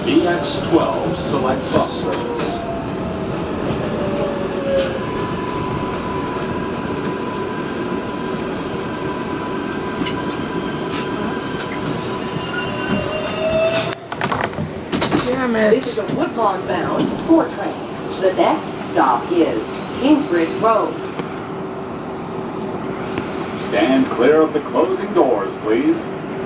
BX12 Select Bus Service. Damn it. This is a Woodlawn bound 4 train. The next stop is Kingsbridge Road. Stand clear of the closing doors, please.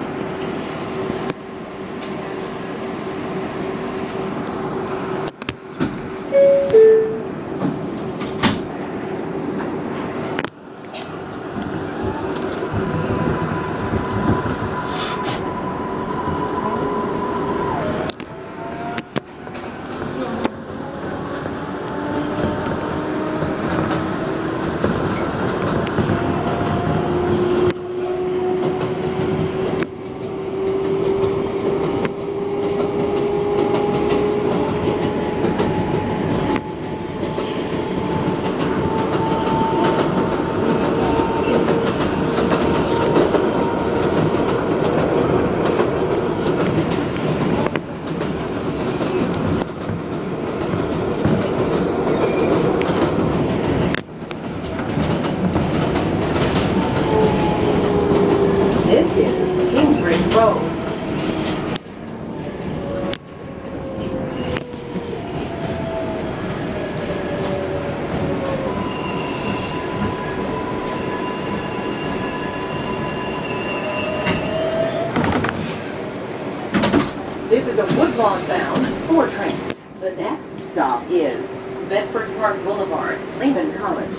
This is a Woodlawn bound 4 train. The next stop is Bedford Park Boulevard, Lehman College.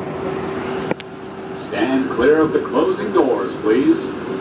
Stand clear of the closing doors, please.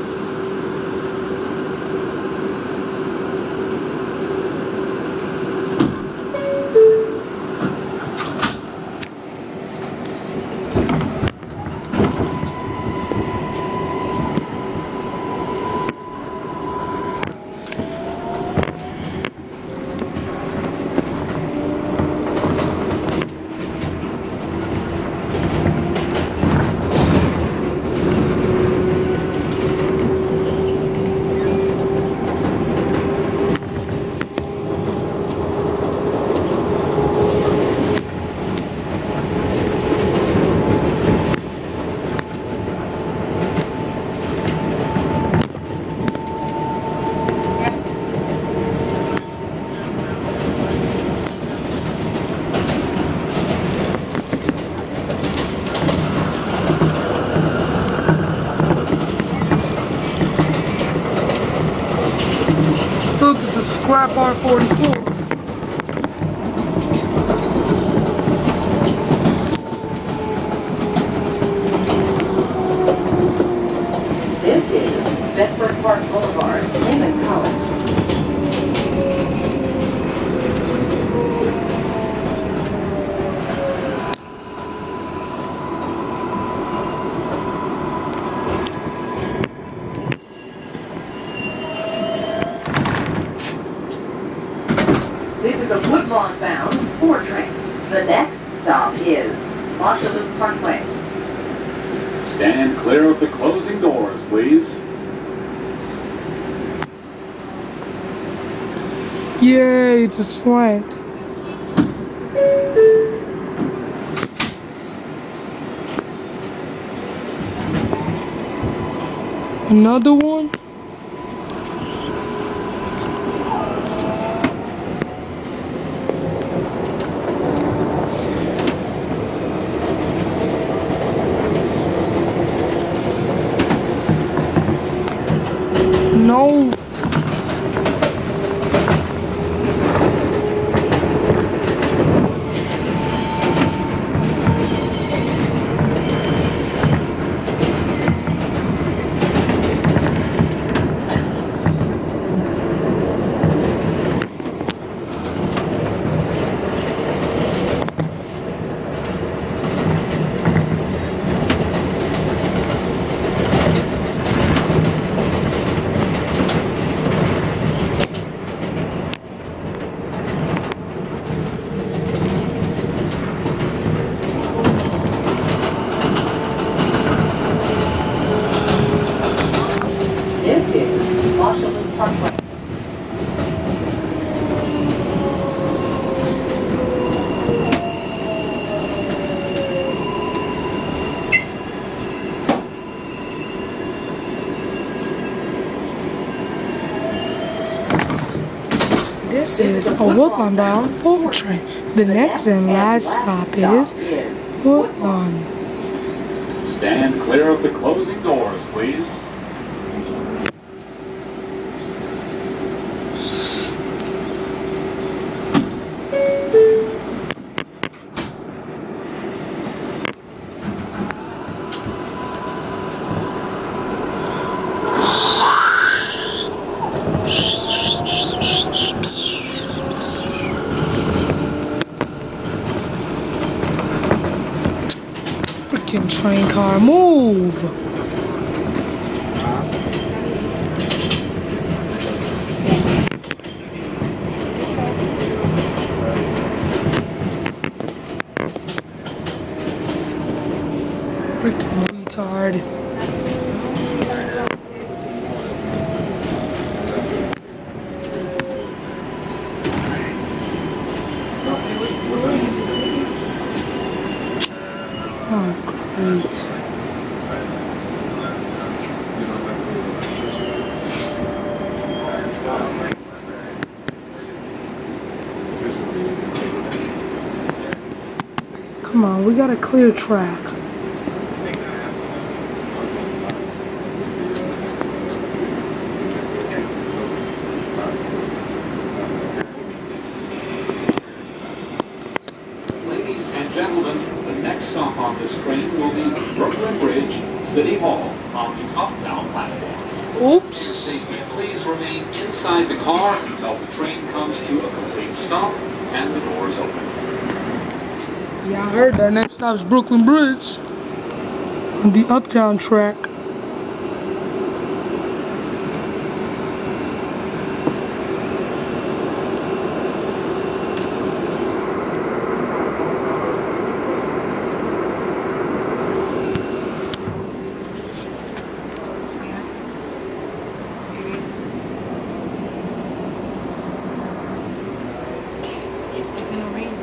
Look, it's a scrap R44. This is Bedford Park Boulevard, Lehman College. This is a Woodlawn bound 4 train. The next stop is Loop Parkway. Stand clear of the closing doors, please. Yay, it's a slant. Another one? No. This is a Woodlawn bound 4 train. The next and last stop is Woodlawn. Stand clear of the closing doors, please. Freaking train car, move! Freaking retard. Oh, great. Come on, we got a clear track. Ladies and gentlemen, the next stop on this train will be Brooklyn Bridge, City Hall, on the uptown platform. Oops. Please remain inside the car until the train comes to a complete stop and the doors open. Yeah, I heard that. Next stop's Brooklyn Bridge on the uptown track. It's gonna rain.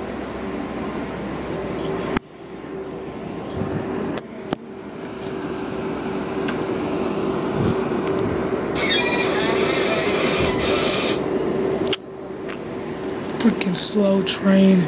Freaking slow train.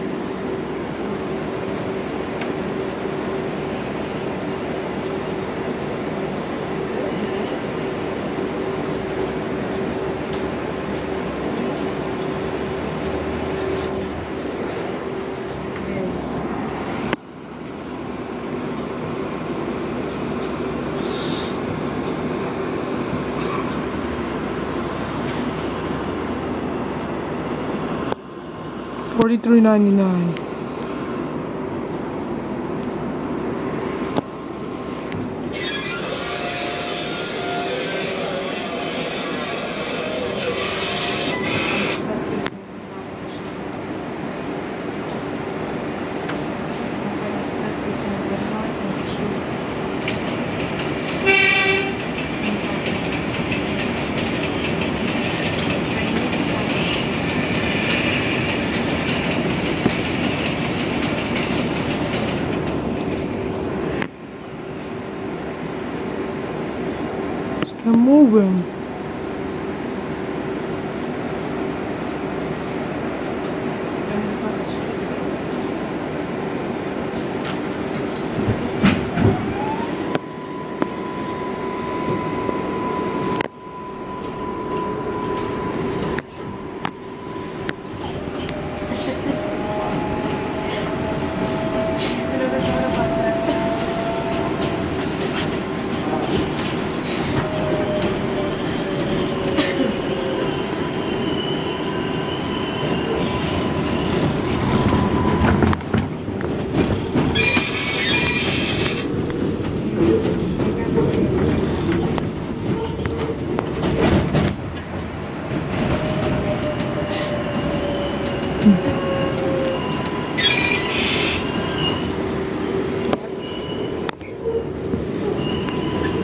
$43.99. Let's get moving.